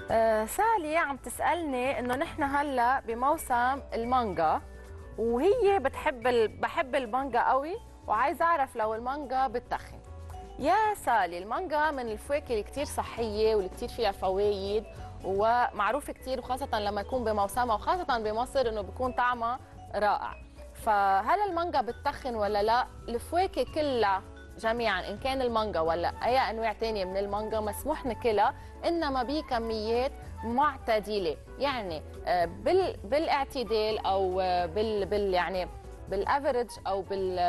سالي عم تسألني انه نحن هلا بموسم المانجا، وهي بحب المانجا قوي، وعايزه اعرف لو المانجا بتخن. يا سالي، المانجا من الفواكه اللي كتير صحيه واللي كتير فيها فوايد ومعروف كتير، وخاصه لما يكون بموسمها وخاصه بمصر انه بيكون طعمها رائع. فهل المانجا بتخن ولا لا؟ الفواكه كلها جميعا، ان كان المانجا ولا اي انواع تانية من المانجا، مسموح ناكلها، انما بكميات معتدله. يعني بالاعتدال، او يعني بالافرج، او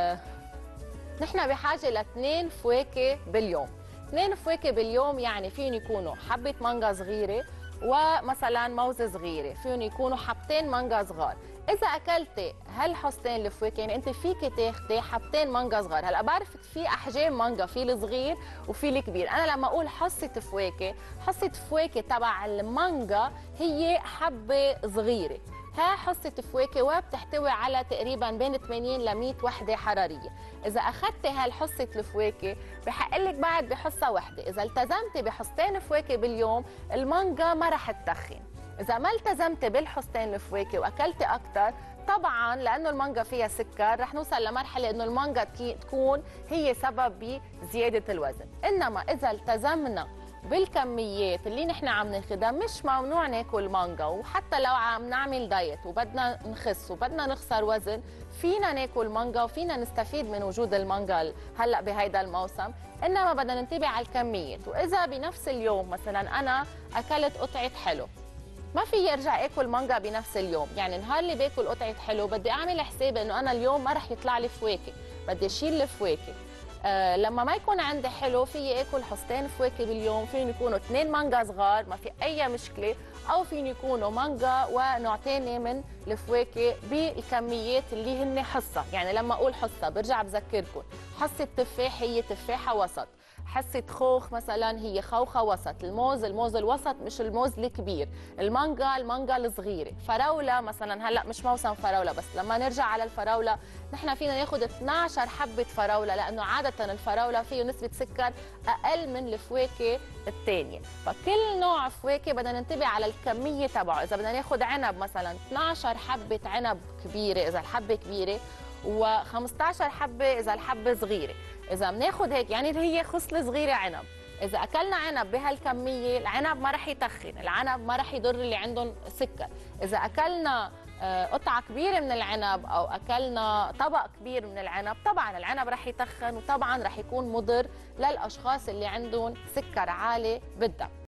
نحن بحاجه لاثنين فواكه باليوم. اثنين فواكه باليوم يعني فيهم يكونوا حبه مانجا صغيره، ومثلا موزه صغيره، فيهم يكونوا حبتين مانجا صغار. اذا اكلتي هالحصتين الفواكه، يعني انت فيك تاخذي حبتين مانجا صغار. هلا بعرف في احجام مانجا، في الصغير وفي الكبير. انا لما اقول حصه فواكه، حصه فواكه تبع المانجا هي حبه صغيره. ها حصة فواكه وبتحتوي على تقريبا بين 80 ل 100 وحدة حرارية. إذا أخذتي هالحصة الفواكه بحق لك بعد بحصة وحدة. إذا التزمتي بحصتين فواكه باليوم، المانجا ما رح تتخن. إذا ما التزمتي بالحصتين الفواكه وأكلتي أكثر، طبعا لأنه المانجا فيها سكر، رح نوصل لمرحلة إنه المانجا تكون هي سبب بزيادة الوزن. إنما إذا التزمنا بالكميات اللي نحن عم ناخدها، مش ممنوع ناكل مانجا. وحتى لو عم نعمل دايت وبدنا نخس وبدنا نخسر وزن، فينا ناكل مانجا وفينا نستفيد من وجود المانجا هلا بهيدا الموسم. انما بدنا ننتبه على الكميات. واذا بنفس اليوم مثلا انا اكلت قطعه حلو، ما في ارجع اكل مانجا بنفس اليوم. يعني النهار اللي باكل قطعه حلو بدي اعمل حساب انه انا اليوم ما رح يطلع لي فواكه، بدي اشيل الفواكه. لما ما يكون عندي حلو، في اكل حصتين فواكه باليوم، فين يكونوا اثنين مانجا صغار، ما في اي مشكله، او فين يكونوا مانجا ونوع ثاني من الفواكه بالكميات اللي هن حصه. يعني لما اقول حصه برجع بذكركم، حصه تفاح هي تفاحه وسط، حصه خوخ مثلا هي خوخه وسط، الموز الوسط مش الموز الكبير، المانجا الصغيره، فراوله مثلا هلا مش موسم فراوله، بس لما نرجع على الفراوله نحن فينا ناخذ 12 حبه فراوله، لانه عاده الفراوله فيه نسبه سكر اقل من الفواكه الثانيه. فكل نوع فواكه بدنا ننتبه على الكميه تبعه. اذا بدنا ناخذ عنب مثلا 12 حبه عنب كبيره اذا الحبه كبيره، و15 حبه اذا الحبه صغيره. اذا بناخذ هيك يعني هي خصله صغيره عنب. اذا اكلنا عنب بهالكميه، العنب ما رح يتخن، العنب ما رح يضر اللي عندهم سكر. اذا اكلنا قطعه كبيره من العنب او اكلنا طبق كبير من العنب، طبعا العنب رح يتخن، وطبعا رح يكون مضر للاشخاص اللي عندهم سكر عالي بالدم.